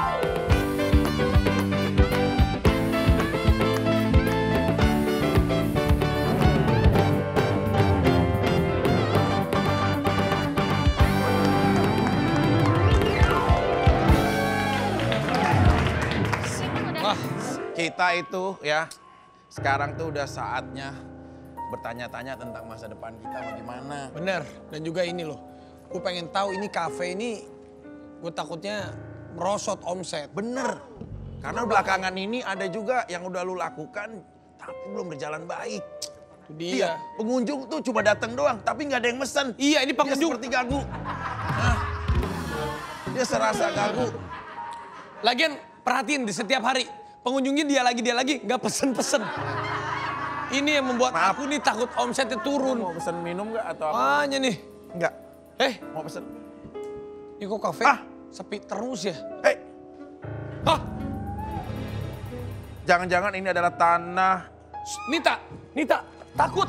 Kita itu ya, sekarang tuh udah saatnya bertanya-tanya tentang masa depan kita bagaimana. Bener, dan juga ini loh, gue pengen tahu ini kafe ini, gue takutnya merosot omset. Bener, karena belakangan ini ada juga yang udah lu lakukan tapi belum berjalan baik. Itu dia. Iya, pengunjung tuh cuma datang doang tapi nggak ada yang mesen. Iya, ini pengunjung. Dia seperti gagu. Hah? Dia serasa gagu. Lagian perhatiin di setiap hari. Pengunjungnya dia lagi, nggak pesen-pesen. Ini yang membuat aku nih takut omsetnya turun. Mau pesen minum nggak atau apa? Apanya nih? Nggak. Mau pesen? Ini kok kafe sepi terus ya? Hah? Jangan-jangan ini adalah tanah. Nita, takut.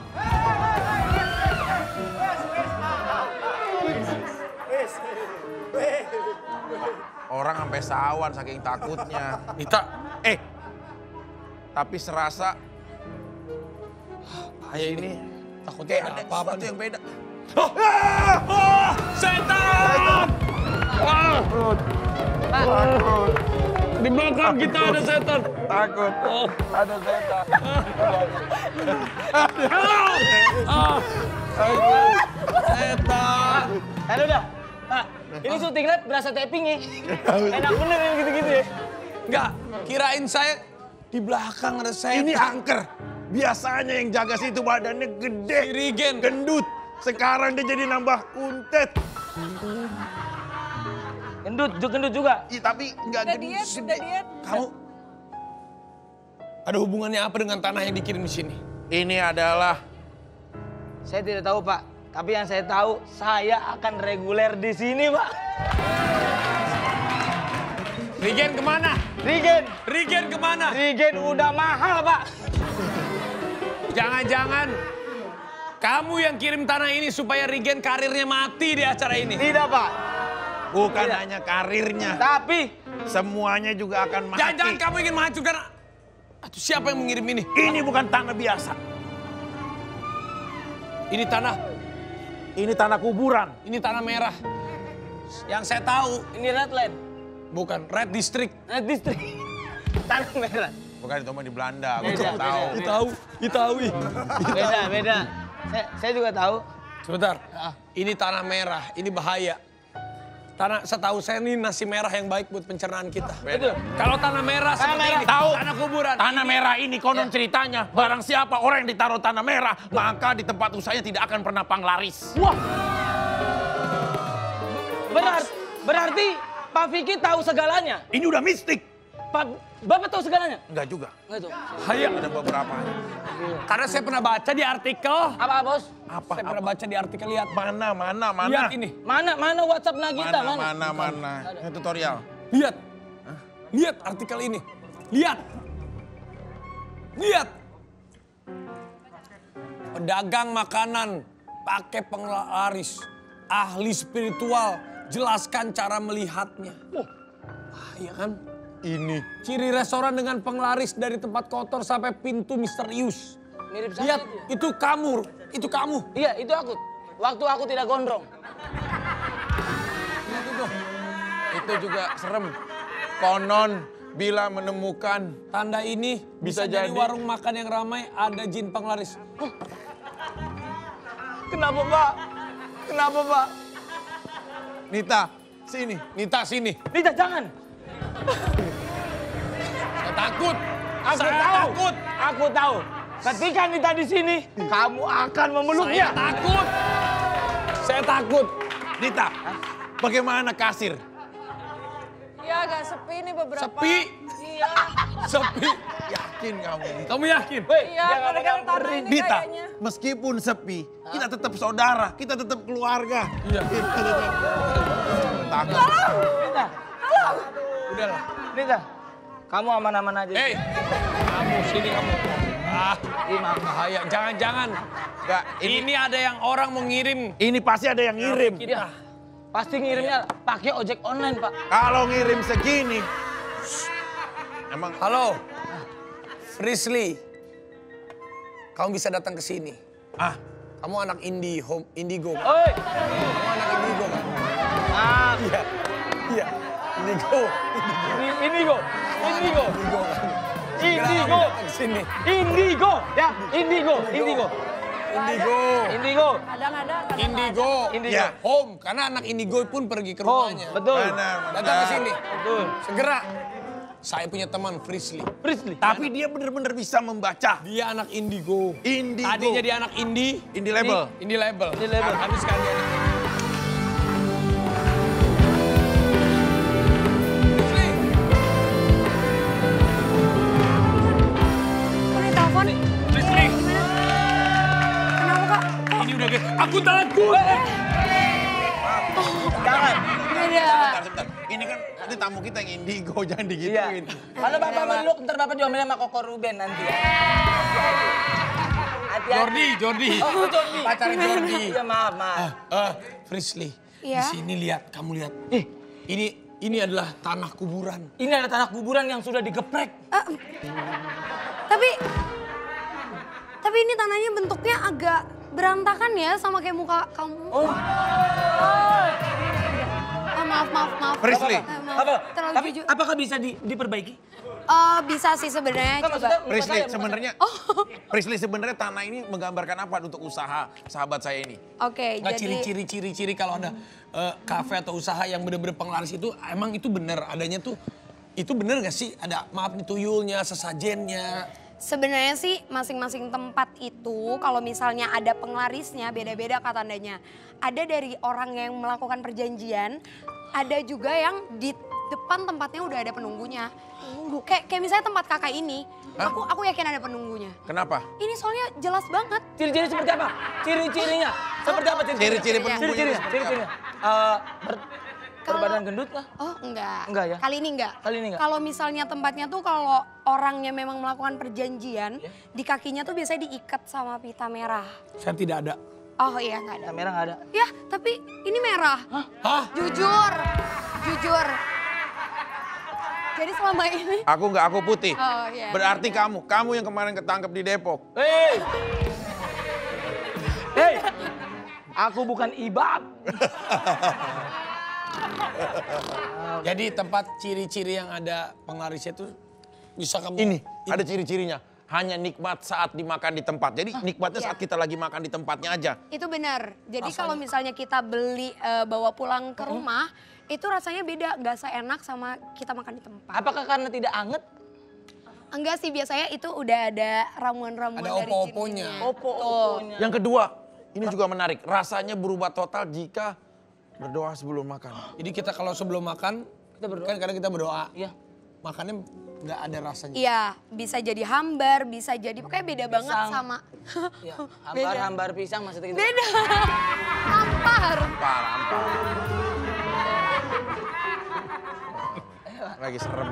Orang sampai sawan saking takutnya. Nita. Tapi serasa Kayak ini. Takutnya ada apa-apa sesuatu nih. yang beda. Setan! Takut. Di belakang kita ada setan. Takut. Ada setan. Setan. Udah, Pak. Ini syuting live berasa tapping ya. Enak bener yang gitu-gitu ya. Enggak, kirain saya di belakang ada setan. Ini angker. Biasanya yang jaga situ badannya gede. Rigen. Gendut. Sekarang dia jadi nambah kuntet. Gendut juga. Iya, tapi nggak gendut. Udah diet. Kamu ada hubungannya apa dengan tanah yang dikirim di sini? Ini adalah Saya tidak tahu, Pak. Tapi yang saya tahu, saya akan reguler di sini, Pak. Rigen kemana? Rigen kemana? Rigen udah mahal, Pak. Jangan-jangan kamu yang kirim tanah ini supaya Rigen karirnya mati di acara ini. Tidak, Pak. bukan Tidak. hanya karirnya. Tapi Semuanya juga akan mati. Jangan-jangan kamu ingin menghancurkan. Atau siapa yang mengirim ini? Ini bukan tanah biasa. Ini tanah. Ini tanah kuburan. Ini tanah merah. Yang saya tahu. ini Redland. Bukan, Red District. Red District. Tanah merah. Bukan itu mah di Belanda, aku Beda, juga tahu. beda. Tahu. Beda. Saya juga tahu. Sebentar. Ini tanah merah, ini bahaya. Tanah, setahu saya ini nasi merah yang baik buat pencernaan kita. Beda. Kalau tanah merah seperti merah. ini, Tahu. tanah kuburan. Tanah merah ini konon ceritanya, barang siapa orang yang ditaruh tanah merah, maka di tempat usahanya tidak akan pernah panglaris. Wah. Berarti Pak Vicky tahu segalanya. Ini udah mistik. Bapak tahu segalanya? Enggak juga. Enggak tahu. Hayang. Ada beberapa. Karena saya pernah baca di artikel. Apa, Bos? Apa? Saya pernah baca di artikel, lihat. Mana? Lihat ini. Mana WhatsApp Nagita? Mana? Ini tutorial. Lihat. Lihat artikel ini. Lihat. Pedagang makanan pakai penglaris. Ahli spiritual jelaskan cara melihatnya. Iya kan? Ini. Ciri restoran dengan penglaris dari tempat kotor sampai pintu misterius. Mirip saya Lihat, itu. itu kamu. Iya, itu aku. Waktu aku tidak gondrong. Lihat itu. Itu juga serem. Konon bila menemukan Tanda ini bisa jadi warung makan yang ramai ada jin penglaris. Kenapa, Pak? Nita, sini. Nita sini. Nita, jangan. Saya takut. Aku tahu. Ketika Nita di sini, kamu akan memeluknya. Saya takut. Nita, bagaimana kasir? Ya agak sepi nih beberapa. Sepi. Iya. Sepi. Yakin kamu? Kamu yakin? Iya, gara-gara tanah ini Nita, kayaknya. meskipun sepi, kita tetap saudara, kita tetap keluarga. Iya. Kita tetap takut. Nita, Udahlah. Nita. Kamu aman-aman aja. Hei, kamu sini kamu. Bahaya. Jangan-jangan. Enggak, Ini ada yang orang mau ngirim. ini pasti ada yang ngirim. Iya. Pasti ngirimnya pakai ojek online, Pak. Kalau ngirim segini, Emang Halo, Frisly. Kamu bisa datang ke sini. Kamu anak Indigo. Kan? Oi. Kamu anak Indigo kan? Iya. Iya. Indigo. Indigo. Indigo. Indigo kan? Indigo. Datang ke sini. Indigo. Ya, Indigo. Indigo. Indigo. Indigo. Kadang ada, kadang Indigo. Indigo. Ya, home. Karena anak Indigo pun pergi ke Home. rumahnya. Betul. benar. Datang ke sini. Betul. Segera. Saya punya teman Frisly. Frisly. Tapi dia benar-benar bisa membaca. Dia anak Indigo. Indigo. Tadinya dia anak Indie. Indie label. Indie label. Indie label. Tapi sekarang dia anak Frisly. Kok nih telepon? Frisly. Kenapa kak? Ini udah kayak, aku takut. Jangan. Beda. Sebentar. Ini kan nanti tamu kita yang indigo, jangan Iya. digituin. Kalau Bapak meluk, ntar Bapak diomelin sama Koko Ruben nanti ya. Hati-hati. Jordi. Oh, Jordi. Pacarnya Jordi. Iya, maaf. Frisly. Iya. Di sini lihat, kamu lihat. Ini adalah tanah kuburan. Ini ada tanah kuburan yang sudah digeprek. Tapi ini tanahnya bentuknya agak berantakan ya sama kayak muka kamu. Oh. Maaf. Frisly. Maaf. Apa? Terlalu Tapi jujur. apakah bisa diperbaiki? Bisa sih sebenarnya. Kan Coba. maksudnya muka Frisly, saya, muka sebenarnya Frisly sebenarnya tanah ini menggambarkan apa untuk usaha sahabat saya ini? Oke, Nggak jadi ciri-ciri kalau ada kafe atau usaha yang bener-bener penglaris itu, emang itu bener adanya tuh. Itu bener gak sih? Ada maaf nih tuyulnya, sesajennya. sebenarnya sih masing-masing tempat itu kalau misalnya ada penglarisnya beda-beda kak tandanya. Ada dari orang yang melakukan perjanjian, ada juga yang di depan tempatnya udah ada penunggunya. Kayak misalnya tempat kakak ini, aku yakin ada penunggunya. Kenapa? Ini soalnya jelas banget. Ciri-ciri seperti apa? Ciri-cirinya. Seperti apa ciri-cirinya? Ciri-ciri penunggunya Ciri-cirinya. seperti apa? Ciri-cirinya. Berbadan gendut lah. Oh enggak. Enggak ya? Kali ini enggak. Kali ini enggak? Kalau misalnya tempatnya tuh kalau orangnya memang melakukan perjanjian, di kakinya tuh biasanya diikat sama pita merah. Saya tidak ada. Oh iya enggak ada. Kamera nggak ada. Ya tapi ini merah. Hah? Jujur. Jadi selama ini. Aku putih. Oh iya. Berarti kamu yang kemarin ketangkep di Depok. Hei, aku bukan ibab. Jadi tempat ciri-ciri yang ada penglarisnya itu bisa kamu... Ini ada ciri-cirinya. Hanya nikmat saat dimakan di tempat. Jadi nikmatnya Iya. saat kita lagi makan di tempatnya aja. Itu benar. Jadi kalau misalnya kita beli bawa pulang ke rumah, itu rasanya beda, nggak seenak sama kita makan di tempat. Apakah karena tidak anget? Enggak sih, biasanya itu udah ada ramuan-ramuan Ada dari opo-oponya. cirinya. Opo-oponya. Yang kedua, ini juga menarik. Rasanya berubah total jika berdoa sebelum makan. Jadi kita kalau sebelum makan, Kita berdoa. kan kadang kita berdoa. Iya. Makannya nggak ada rasanya. Iya, bisa jadi hambar, bisa jadi pokoknya beda banget Pisang. sama. Iya. Beda. Hambar pisang maksudnya gitu. Beda. Hampar. Ampar. Lagi serem.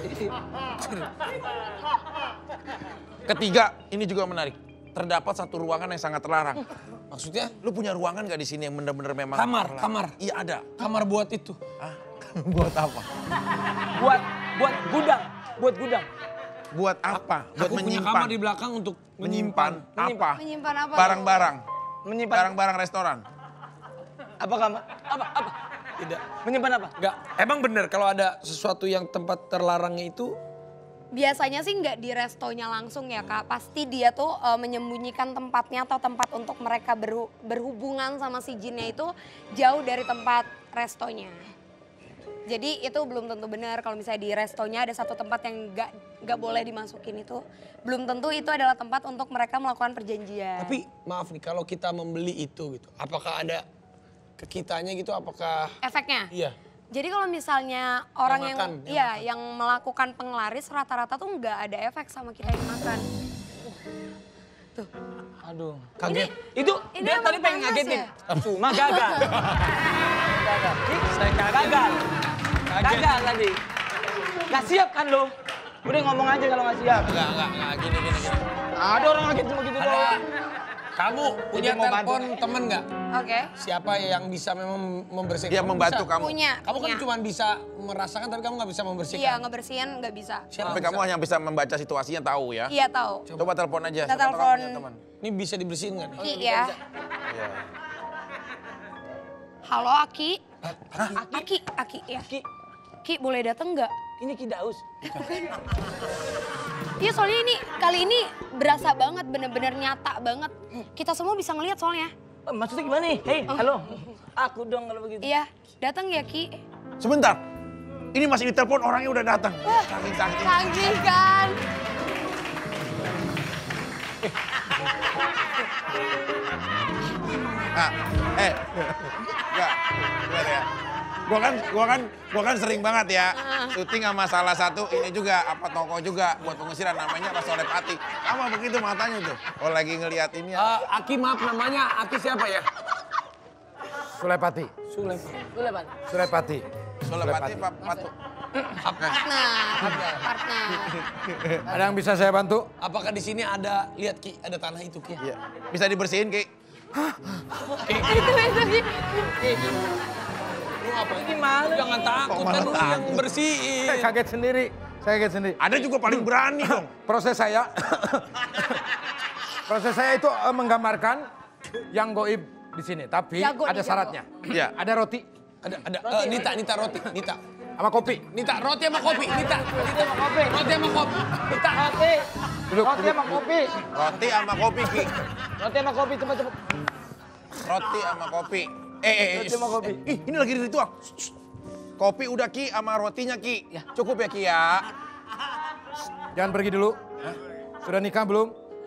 Ketiga, ini juga menarik. Terdapat satu ruangan yang sangat terlarang. Maksudnya? Lu punya ruangan gak di sini yang bener-bener memang Kamar, terlarang? kamar. Iya ada. Kamar buat itu. Hah? Buat apa? Buat gudang. Buat gudang. Buat apa? Buat Aku punya kamar di belakang untuk menyimpan apa? Menyimpan apa? Barang-barang. Menyimpan Barang-barang restoran. apa kamar? Apa? Tidak. Menyimpan apa? Enggak. Emang bener kalau ada sesuatu yang tempat terlarangnya itu Biasanya sih nggak di restonya langsung ya kak. Pasti dia tuh menyembunyikan tempatnya atau tempat untuk mereka berhubungan sama si jinnya itu jauh dari tempat restonya. Jadi itu belum tentu benar kalau misalnya di restonya ada satu tempat yang nggak boleh dimasukin itu. Belum tentu itu adalah tempat untuk mereka melakukan perjanjian. Tapi maaf nih, kalau kita membeli itu gitu, apakah ada ke kitanya gitu, apakah... Efeknya? Iya. Jadi kalau misalnya orang yang makan, yang iya yang melakukan penglaris rata-rata tuh nggak ada efek sama kita yang makan. Tuh. Aduh. Kaget. Itu Ini dia emang tadi pengen panas ngagetin. ya? Cuma gagal. Gagal. Saya kaget. Gagal. Kaget. Gagal tadi. Gak siap kan lo? Udah ngomong aja kalau gak siap. Enggak, gini. Ada orang ngaget cuma gitu Ada. doang. Kamu punya mau bantu. telepon temen nggak? Oke. Siapa yang bisa memang membersihkan? Dia Kamu membantu bisa. kamu. Punya. Kamu kan punya. cuma bisa merasakan tapi kamu nggak bisa membersihkan. Iya, ngebersihin nggak bisa. Siapa Tapi bisa? kamu hanya bisa membaca situasinya tahu ya. Iya tahu. Coba telepon aja. Kita siapa tahu kamu telepon. punya teman. Ini bisa dibersihin nggak nih? Ki ya. Iya. Halo Aki. Aki ya. Ki boleh dateng nggak? Ini Ki Daus. Iya soalnya ini kali ini berasa banget, bener-bener nyata banget. Kita semua bisa ngeliat soalnya. Maksudnya gimana nih? Hei, halo. Aku dong kalau begitu. Iya, datang ya Ki. Sebentar. Ini masih ditelepon orangnya udah datang. Saking-saking. Canggih kan? Ah, enggak, gimana ya? Gua kan sering banget ya syuting sama salah satu ini juga apa toko juga buat pengusiran namanya Rasolepati. Sama begitu matanya tuh. Oh lagi ngeliat ini ya. Aki maaf namanya Aki siapa ya? Sulepati. Solepati Pak Patu. Partner. Ada yang bisa saya bantu? Apakah di sini ada lihat Ki ada tanah itu Ki? Iya. Bisa dibersihin Ki. Itu. Lu apa? Gimana? Jangan takut malah kan lu yang takut? bersihin. Saya kaget sendiri. Ada juga paling berani dong. Proses saya itu menggambarkan yang goib di sini, tapi Jago nih, ada syaratnya. Iya. Ada roti Ada Nita roti, Nita. sama kopi. Nita roti sama kopi, Nita. Roti sama kopi. Nita. Duduk, Roti duduk. sama kopi. Roti sama kopi Ki. Roti sama kopi cepet-cepet. Roti sama kopi. Roti sama kopi. Ini lagi di ritual. Kopi udah Ki sama rotinya Ki. Cukup ya Ki ya. Jangan pergi dulu. Sudah nikah belum?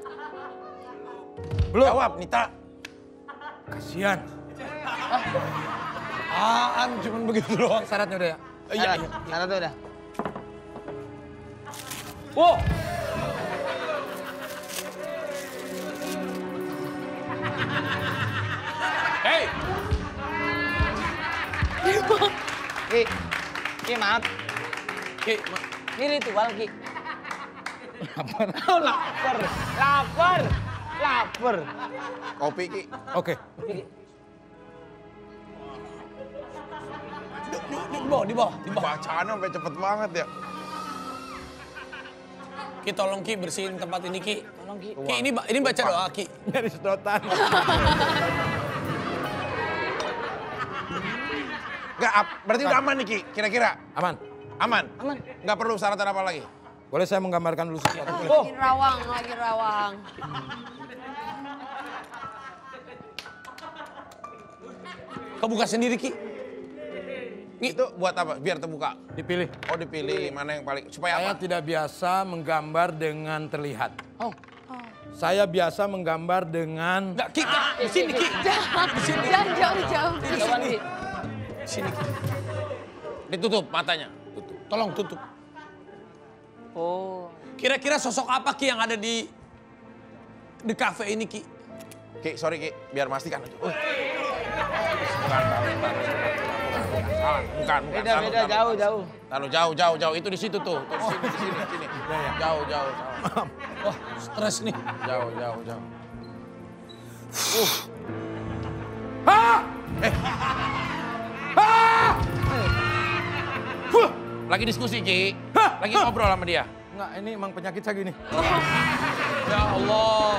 Belum. Jawab Nita. Kasihan. Cuman begitu doang. Syaratnya udah ya. Iya. Sana tuh udah. Wow. Hei, Ki maaf. Ki, Ini ritual Ki. Lapar. Kopi Ki. Oke. di bawah. Bacaan sampai cepet banget ya. Ki tolong Ki bersihin tempat ini Ki. Tolong Ki. Ki ini baca doa Ki. Dari sedotan. Berarti udah aman nih Ki, kira-kira? Aman. Aman? Nggak perlu syaratan apa lagi? Boleh saya menggambarkan dulu sesuatu? Oh. Lagi rawang. Kebuka sendiri Ki. Itu buat apa? Biar terbuka. Dipilih. Oh dipilih mana yang paling, supaya Saya apa? tidak biasa menggambar dengan terlihat. Saya biasa menggambar dengan... Enggak Ki, di sini Ki. Jangan jauh-jauh. Coba Ki. Sini Ki. Ditutup matanya. Tutup. Tolong tutup. Oh. Kira-kira sosok apa Ki yang ada di kafe ini Ki? Ki, sorry Ki, biar pastikan. Bukan. Beda jauh. Lalu jauh. Itu di situ tuh. Di sini. Jauh. Wah, stres nih. Jauh. Lagi diskusi Ki. Lagi ngobrol sama dia. Enggak, ini emang penyakit saya gini. Ya Allah.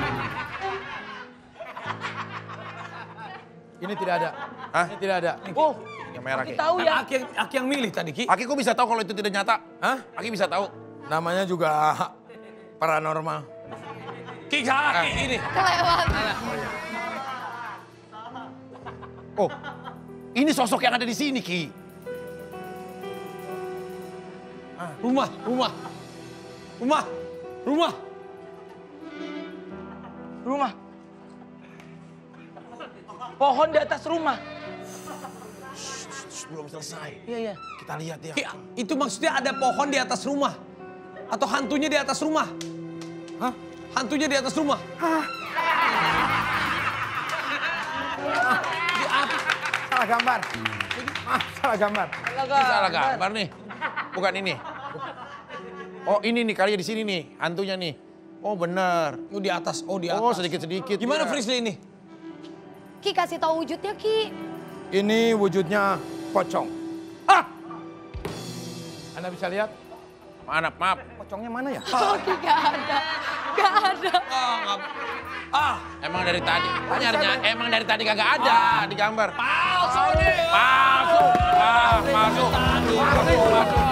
Ini tidak ada. Hah? Ini tidak ada. Oh. Yang merah Ki. Tahu ya. Aki yang milih tadi Ki. Aki kok bisa tahu kalau itu tidak nyata? Hah? Aki bisa tahu. Namanya juga paranormal. Ki salah Ki ini. Kelewat. Oh, ini sosok yang ada di sini Ki. Rumah. Pohon di atas rumah. Belum selesai. Iya. Kita lihat ya. Ki, itu maksudnya ada pohon di atas rumah? Atau hantunya di atas rumah? Hah? Hantunya di atas rumah? Salah gambar. Salah gambar. Ini salah gambar nih. Bukan ini. Oh ini nih kali di sini nih, hantunya nih. Oh bener. Oh di atas, oh di atas. Oh sedikit-sedikit. Gimana ya. Frisly ini? Ki kasih tahu wujudnya Ki. Ini wujudnya pocong. Ah! Anda bisa lihat? Maaf. Pocongnya mana ya? Oh Ki gak ada. Gak ada. Emang dari tadi. Nyarinya emang dari tadi kagak ada di gambar. Palsu nih. Palsu. Masuk.